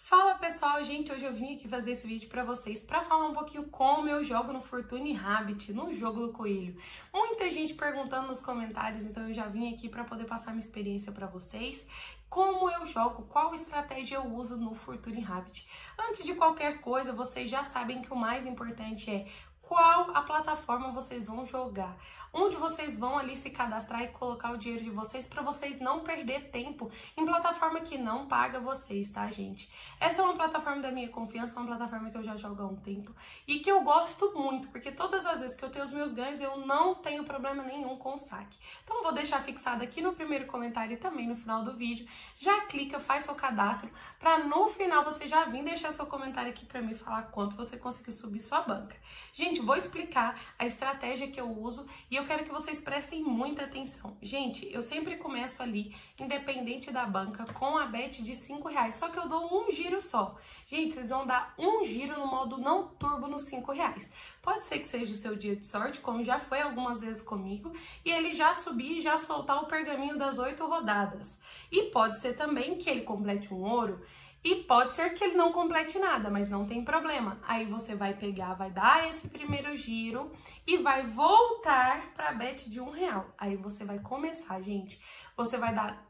Fala pessoal, gente, hoje eu vim aqui fazer esse vídeo pra vocês pra falar um pouquinho como eu jogo no Fortune Rabbit, no jogo do coelho. Muita gente perguntando nos comentários, então eu já vim aqui pra poder passar minha experiência pra vocês. Como eu jogo, qual estratégia eu uso no Fortune Rabbit. Antes de qualquer coisa, vocês já sabem que o mais importante é qual a plataforma vocês vão jogar, onde vocês vão ali se cadastrar e colocar o dinheiro de vocês para vocês não perder tempo em plataforma que não paga vocês, tá, gente? Essa é uma plataforma da minha confiança, uma plataforma que eu já jogo há um tempo e que eu gosto muito, porque todas as vezes que eu tenho os meus ganhos, eu não tenho problema nenhum com o saque. Então, vou deixar fixado aqui no primeiro comentário e também no final do vídeo. Já clica, faz seu cadastro, para no final você já vir deixar seu comentário aqui para mim falar quanto você conseguiu subir sua banca. Gente, vou explicar a estratégia que eu uso e eu quero que vocês prestem muita atenção. Gente, eu sempre começo ali, independente da banca, com a bet de R$5, só que eu dou um giro só. Gente, vocês vão dar um giro no modo não turbo nos R$5. Pode ser que seja o seu dia de sorte, como já foi algumas vezes comigo, e ele já subir e já soltar o pergaminho das 8 rodadas. E pode ser também que ele complete um ouro, e pode ser que ele não complete nada, mas não tem problema. Aí você vai pegar, vai dar esse primeiro giro e vai voltar para a bet de R$1. Aí você vai começar, gente. Você vai dar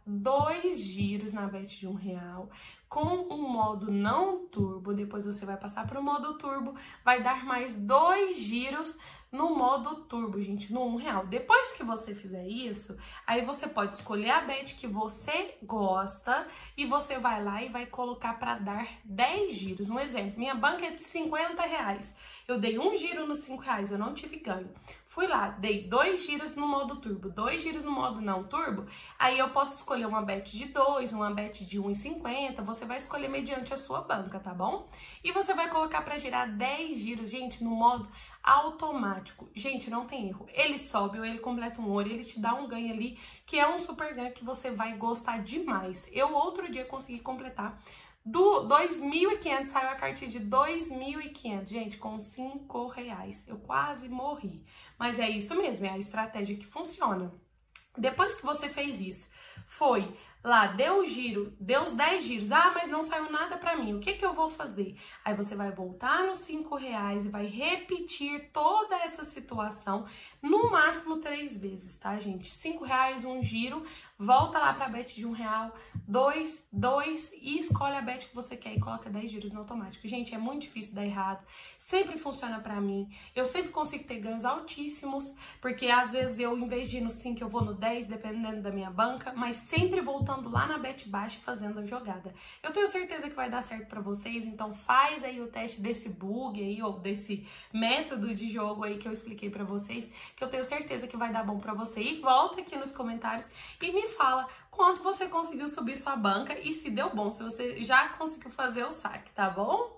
2 giros na bet de R$1 com um modo não turbo. Depois você vai passar para o modo turbo, vai dar mais 2 giros no modo turbo, gente, no R$1. Depois que você fizer isso, aí você pode escolher a bet que você gosta e você vai lá e vai colocar para dar 10 giros. Um exemplo, minha banca é de R$50. Eu dei um giro nos R$5, eu não tive ganho. Fui lá, dei 2 giros no modo turbo, 2 giros no modo não turbo, aí eu posso escolher uma bet de 2, uma bet de 1,50, você vai escolher mediante a sua banca, tá bom? E você vai colocar para girar 10 giros, gente, no modo automático. Gente, não tem erro. Ele sobe ou ele completa um ouro, ele te dá um ganho ali, que é um super ganho que você vai gostar demais. Eu outro dia consegui completar do 2.500, saiu a cartinha de 2.500, gente, com R$5. Eu quase morri. Mas é isso mesmo, é a estratégia que funciona. Depois que você fez isso, foi lá, deu o giro, deu os 10 giros, mas não saiu nada pra mim, o que que eu vou fazer? Aí você vai voltar nos R$5 e vai repetir toda essa situação, no máximo 3 vezes, tá, gente? R$5, um giro, volta lá pra bet de R$1, 2 e escolhe a bet que você quer e coloca 10 giros no automático. Gente, é muito difícil dar errado, sempre funciona pra mim, eu sempre consigo ter ganhos altíssimos, porque às vezes eu, em vez de ir no 5, eu vou no 10, dependendo da minha banca, mas sempre voltando lá na bet baixa e fazendo a jogada. Eu tenho certeza que vai dar certo pra vocês, então faz aí o teste desse bug aí, ou desse método de jogo aí que eu expliquei pra vocês, que eu tenho certeza que vai dar bom pra você. E volta aqui nos comentários e me fala quanto você conseguiu subir sua banca e se deu bom, se você já conseguiu fazer o saque, tá bom?